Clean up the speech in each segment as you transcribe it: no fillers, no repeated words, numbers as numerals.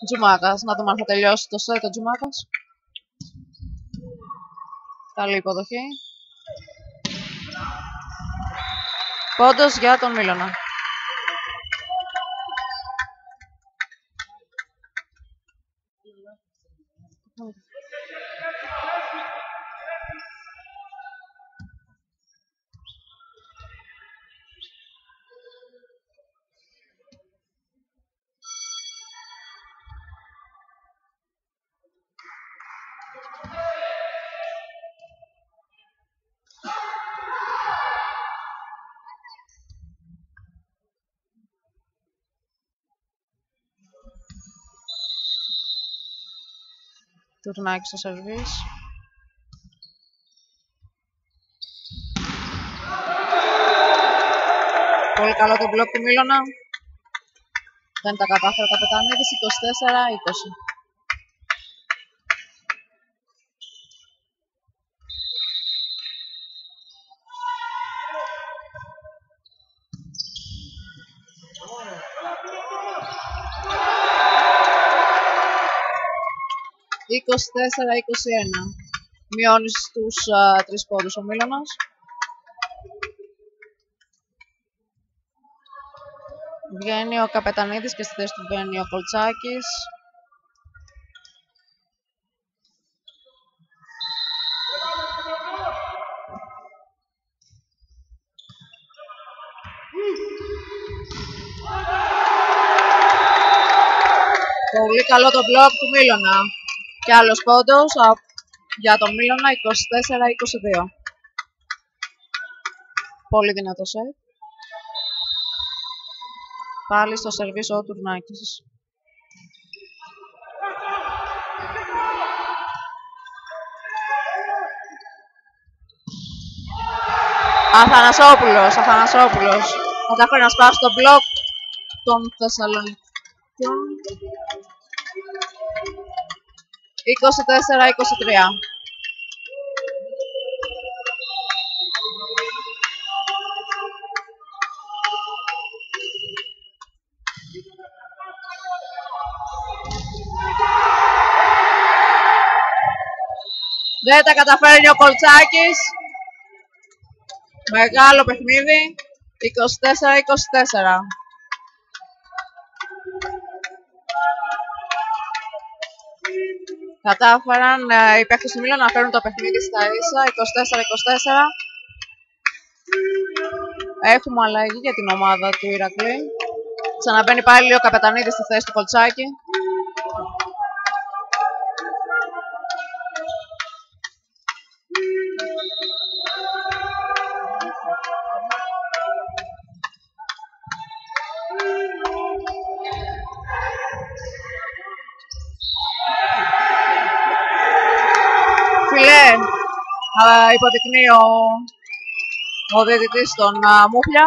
Τζουμάκας, να δούμε αν θα τελειώσει το σετ ο Τζουμάκας. Καλή υποδοχή. Πόντος για τον Μίλωνα. Τουρνάκι στο σερβίς. Πολύ καλό το μπλοκ του Μίλωνα. Δεν τα κατάφερε ο Καπετανίδης. 24-20. Μειώνει στους 3 πόντους ο Μίλωνας. Βγαίνει ο Καπετανίδης και στη θέση του βγαίνει ο Κολτσάκης. Πολύ καλό το μπλοκ του Μίλωνα. Και άλλος πόντος για τον Μίλωνα, 24-22. Πολύ δυνατό σετ. Πάλι στο σερβίς ο Τουρνάκης. Αθανασόπουλος. Κατάφερε να σπάσει το μπλοκ των Θεσσαλονικιών. 24-23. Δεν τα καταφέρνει ο Κολτσάκης. Μεγάλο παιχνίδι. 24-24. Κατάφεραν οι παίκτες του Μίλωνα να φέρουν το παιχνίδι στα ίσα. 24-24. Έχουμε αλλαγή για την ομάδα του Ηρακλή. Ξαναμπαίνει πάλι ο Καπετανίδης στη θέση του Κολτσάκη. Φιλέ, υποδεικνύει ο διαιτητής τον Μούχλια.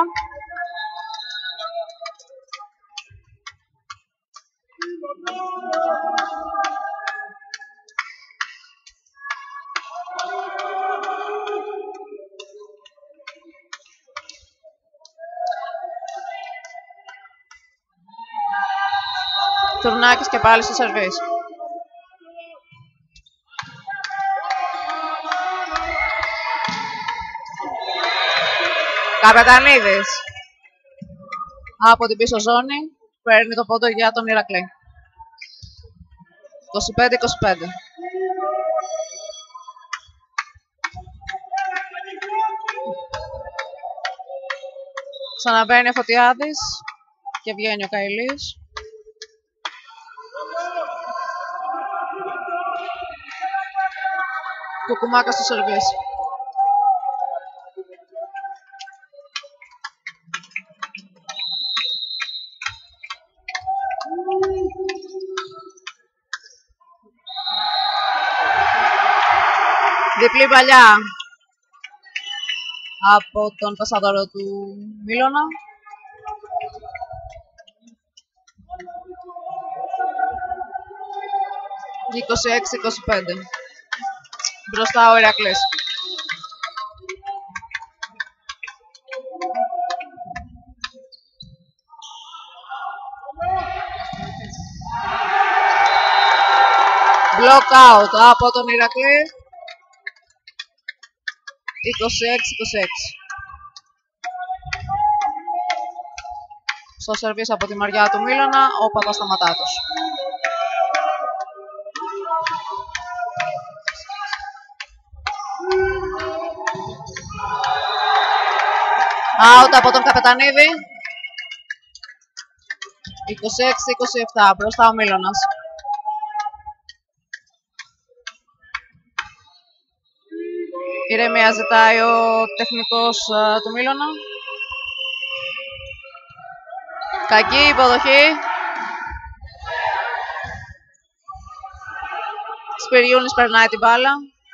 Τουρνάκης και πάλι στο σερβίς. Καπετανίδης από την πίσω ζώνη παίρνει το πόντο για τον Ηρακλή. 25-25. Ξαναμπαίνει ο Φωτιάδης και βγαίνει ο Καηλής. Κουκουμάκα στο σερβίς. Διπλή παλιά από τον πασαδόρο του Μίλωνα. Και 26-25. Μπροστά ο Ηρακλής. Block out από τον Ηρακλή. 26-26. Στο σερβίς από τη μεριά του Μίλωνα, ο Παπασταματάτος. Out από τον Καπετανίδη. 26-27, μπροστά ο Μίλωνας. Ηρεμία ζητάει ο τεχνικός του Μίλωνα. Κακή υποδοχή. Σπυριούνης περνάει την μπάλα.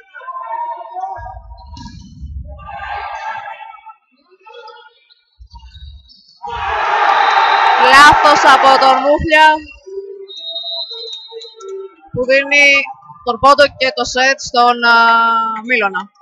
Λάθος από τον Μούχλια που δίνει τον πόντο και το σετ στον Μίλωνα.